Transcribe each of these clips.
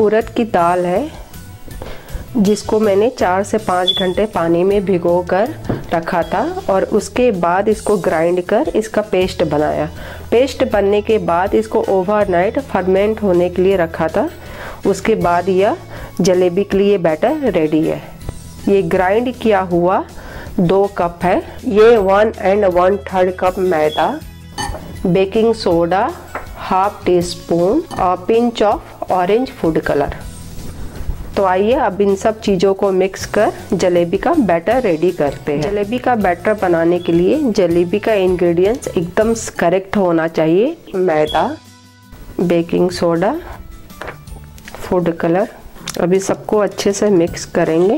उड़द की दाल है जिसको मैंने 4 से 5 घंटे पानी में भिगो कर रखा था और उसके बाद इसको ग्राइंड कर इसका पेस्ट बनाया। पेस्ट बनने के बाद इसको ओवरनाइट फर्मेंट होने के लिए रखा था। उसके बाद यह जलेबी के लिए बैटर रेडी है। ये ग्राइंड किया हुआ 2 कप है। ये 1 and 1/3 cup maida, baking soda, ½ teaspoon और pinch of orange food colour. तो आइए अब इन सब चीज़ों को मिक्स कर जलेबी का बैटर रेडी करते हैं। जलेबी का बैटर बनाने के लिए जलेबी का इंग्रेडिएंट्स एकदम करेक्ट होना चाहिए। Maida, baking soda, food colour. अभी सबको अच्छे से मिक्स करेंगे।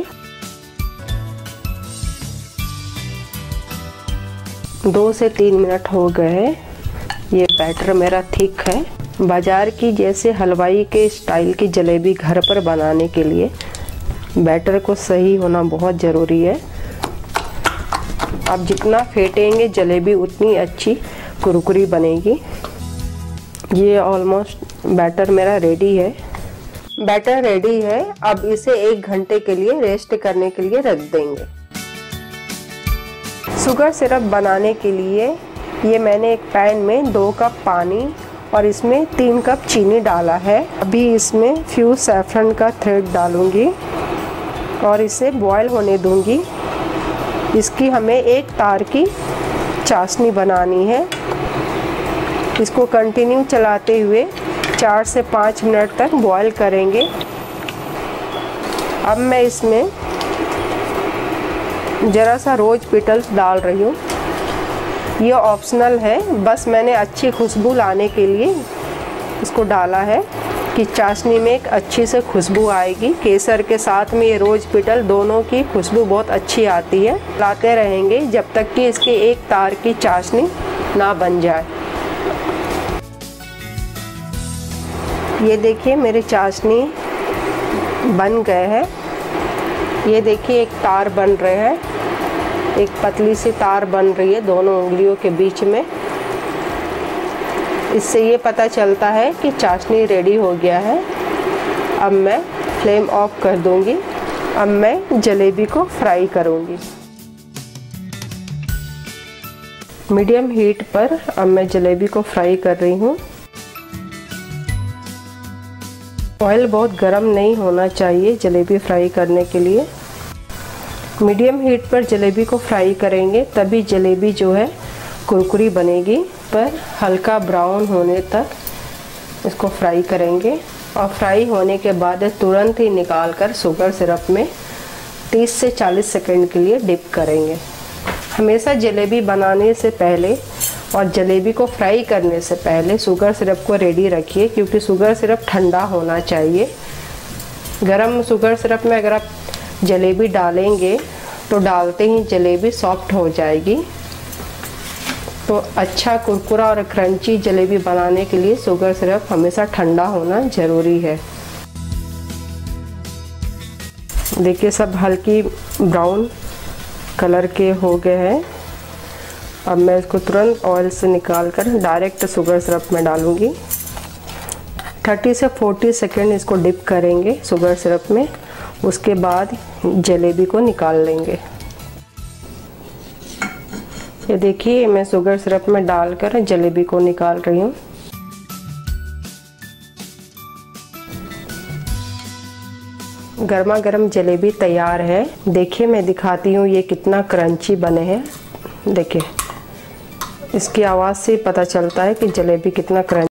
2 से 3 मिनट हो गए हैं। ये बैटर मेरा थिक है। बाज़ार की जैसे हलवाई के स्टाइल की जलेबी घर पर बनाने के लिए बैटर को सही होना बहुत ज़रूरी है। आप जितना फेंटेंगे जलेबी उतनी अच्छी कुरकुरी बनेगी। ये ऑलमोस्ट बैटर मेरा रेडी है। बैटर रेडी है। अब इसे 1 घंटे के लिए रेस्ट करने के लिए रख देंगे। शुगर सिरप बनाने के लिए ये मैंने एक पैन में 2 कप पानी और इसमें 3 कप चीनी डाला है। अभी इसमें फ्यूज सैफरन का थ्रेड डालूंगी और इसे बॉयल होने दूंगी। इसकी हमें 1 तार की चाशनी बनानी है। इसको कंटिन्यू चलाते हुए 4 से 5 मिनट तक बॉयल करेंगे। अब मैं इसमें ज़रा सा रोज पेटल्स डाल रही हूँ। ये ऑप्शनल है, बस मैंने अच्छी खुशबू लाने के लिए इसको डाला है कि चाशनी में एक अच्छी से खुशबू आएगी। केसर के साथ में ये रोज पेटल दोनों की खुशबू बहुत अच्छी आती है। लाते रहेंगे जब तक कि इसके 1 तार की चाशनी ना बन जाए। ये देखिए मेरी चाशनी बन गए हैं। ये देखिए एक तार बन रहे हैं, एक पतली सी तार बन रही है दोनों उंगलियों के बीच में। इससे ये पता चलता है कि चाशनी रेडी हो गया है। अब मैं फ्लेम ऑफ कर दूंगी। अब मैं जलेबी को फ्राई करूंगी। मीडियम हीट पर अब मैं जलेबी को फ्राई कर रही हूँ। ऑयल बहुत गर्म नहीं होना चाहिए जलेबी फ्राई करने के लिए। मीडियम हीट पर जलेबी को फ्राई करेंगे तभी जलेबी जो है कुरकुरी बनेगी। पर हल्का ब्राउन होने तक इसको फ्राई करेंगे और फ्राई होने के बाद तुरंत ही निकाल कर शुगर सिरप में 30 से 40 सेकंड के लिए डिप करेंगे। हमेशा जलेबी बनाने से पहले और जलेबी को फ्राई करने से पहले शुगर सिरप को रेडी रखिए, क्योंकि शुगर सिरप ठंडा होना चाहिए। गरम शुगर सिरप में अगर आप जलेबी डालेंगे तो डालते ही जलेबी सॉफ्ट हो जाएगी। तो अच्छा कुरकुरा और क्रंची जलेबी बनाने के लिए शुगर सिरप हमेशा ठंडा होना ज़रूरी है। देखिए सब हल्की ब्राउन कलर के हो गए हैं। अब मैं इसको तुरंत ऑयल से निकाल कर डायरेक्ट शुगर सिरप में डालूंगी। 30 से 40 सेकेंड इसको डिप करेंगे शुगर सिरप में। उसके बाद जलेबी को निकाल लेंगे। ये देखिए मैं शुगर सिरप में डालकर जलेबी को निकाल रही हूँ। गर्मा गर्म जलेबी तैयार है। देखिए मैं दिखाती हूँ ये कितना क्रंची बने हैं। देखिए इसकी आवाज़ से पता चलता है कि जलेबी कितना क्रंची